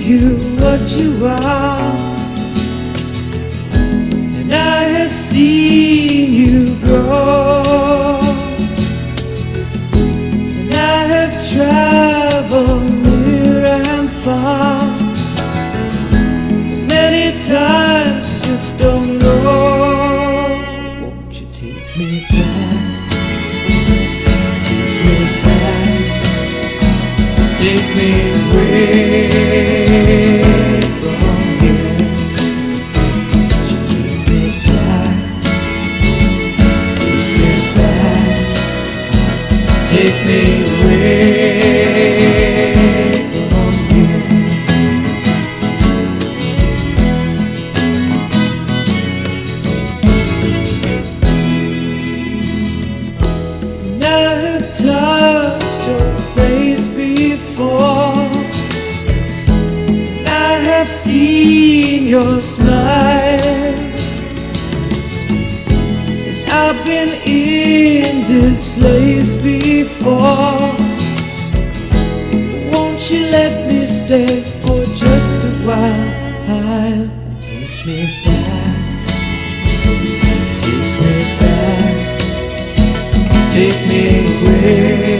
you what you are, and I have seen you grow, and I have traveled near and far, so many times you just don't know. Won't you take me back? Take me back. Take me away from here. Won't you take me back? Take me back. Take me away from here. And I have touched your face before, and I have seen your smile, and I've been in this place before. Won't you let me stay for just a while? Take me back. Take me back. Take me away.